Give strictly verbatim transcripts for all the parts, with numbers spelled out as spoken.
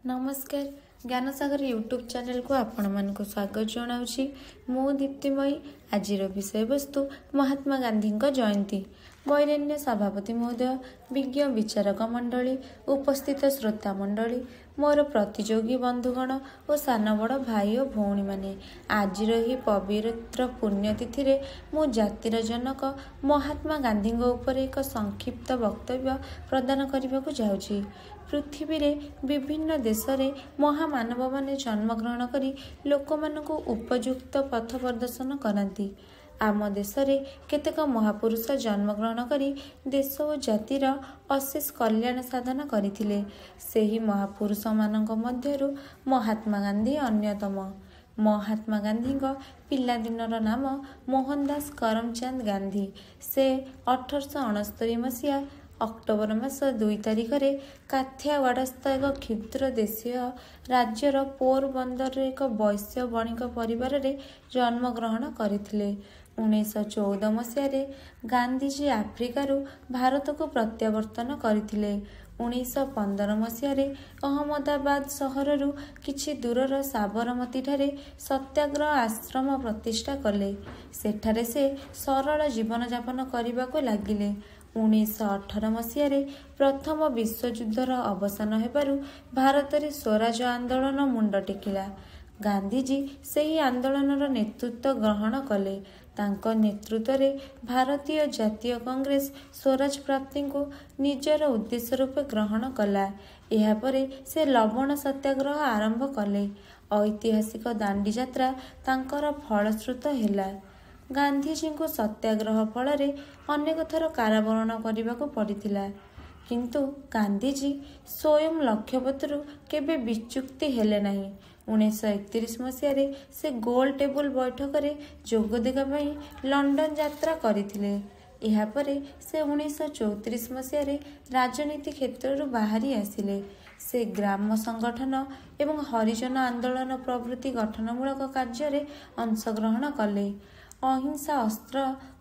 नमस्कार Gyansagar YouTube channel को आपण मानक स्वागत जनाऊँगी। मु दीप्तिमयी। आज विषय वस्तु महात्मा गांधी जयंती। वैरेण्य सभापति महोदय, विज्ञ विचारक मंडली, उपस्थित श्रोता मंडली, मोर प्रतियोगी बंधुगण और सान बड़ भाई और भौणी माने, आज ही पवित्र पुण्यतिथि रे मु जातिर जनक महात्मा गांधी उपर एक संक्षिप्त वक्तव्य प्रदान करने को जाऊँगी। पृथ्वी रे विभिन्न देश रे महामानव माने जन्म ग्रहण करी लोक मानकु उपयुक्त पथ प्रदर्शन करांती। आम देश रे केतेक महापुरुष जन्म ग्रहण करी देश और जातिर अशेष कल्याण साधन करथिले। सेही महापुरुष मानक मध्यरु महात्मा गांधी अन्यतम। महात्मा गांधी पिलादिनर नाम मोहनदास करमचंद गांधी। से अठरश अणस्तरी मसीहा अक्टोबर मास दुई तारिख में काठियावाड़स्थ एक क्षुद्र देशीय राज्यर पोरबंदर एक वैश्य बणिक परिवार रे जन्म ग्रहण करथिले। उन्नीस चौदह मसीह गांधीजी आफ्रिकारु भारत को प्रत्यावर्तन करथिले। उन्नीस पंदर मसीह अहमदाबाद सहरु किछि दूरर साबरमती ठारे सत्याग्रह आश्रम प्रतिष्ठा कले। सेठारे से सरल जीवन यापन करने को लगिले। उन्नीस अठारह मसीह प्रथम विश्वयुद्धर अवसान हेबारु भारत में स्वराज आंदोलन मुंड टेकिला। गांधीजी सही आंदोलनर नेतृत्व ग्रहण कले। तांको नेतृत्व रे भारतीय जातीय कांग्रेस स्वराज प्राप्ति को निजर उद्देश्य रूपे ग्रहण कला। एहा परे से लवण सत्याग्रह आरंभ कले। ऐतिहासिक दांडी यात्रा तांकर फलश्रुत हेला। गांधीजी को सत्याग्रह फल अनेक थर कारावरण करने को पड़ता, किंतु गांधीजी स्वयं लक्ष्यपथरु केबे विच्युक्ति हेले नहीं। उन्नीस एकतीस मसीह से गोल टेबुल बैठक रे जोग देगा लंडन यात्रा करथिले। एहा परे से उन्नीस चौतीस मसीह राजनीति क्षेत्र बाहरी आसिले। से ग्राम संगठन एवं हरिजन आंदोलन प्रभृति गठनमूलक कार्य अंशग्रहण कले। अहिंसा अस्त्र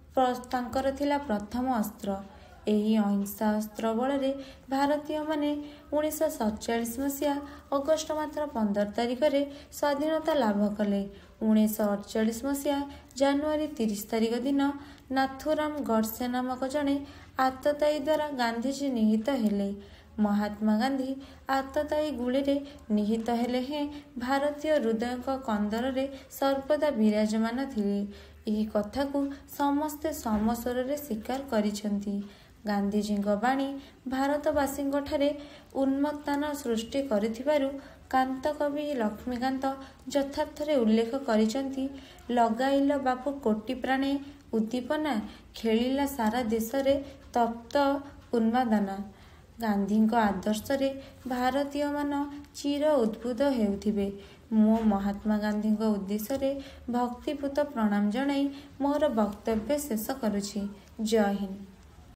तांकर थिला प्रथम अस्त्र। एही अहिंसा अस्त्र बल भारतीय माने उन्नीस सतचाश मसीहा अगस्ट मात्र पंदर तारिख में स्वाधीनता लाभ कले। उन्नीस अड़चाश मसीहा जानुआरी तीस तारिख दिन नाथुराम गडसे नामक जड़े आततायी द्वारा गांधीजी निहित हेले। महात्मा गांधी आततायी गुली रे निहित हेले हैं भारतीय हृदय कंदर रे सर्वदा विराजमान थिले। यही कथा को समस्ते समस्वर रे स्वीकार करिसेंती। गांधीजी बाणी भारतवासी ठारे उन्मत्तान सृष्टि करिथिबारु कांत कवि लक्ष्मीकांत यथार्थ रे उल्लेख करिसेंती। लगाइल बापू कोटि प्राणे उद्दीपना, खेलिला सारा देश रे तप्त उन्मादना। गांधी आदर्श रे भारतीय मान चिर उद्बुद्ध हेउथिबे। मो महात्मा गांधी उद्देश्य रे भक्तिपूत प्रणाम जणाई मोर वक्तव्य शेष करुछि। जय हिंद।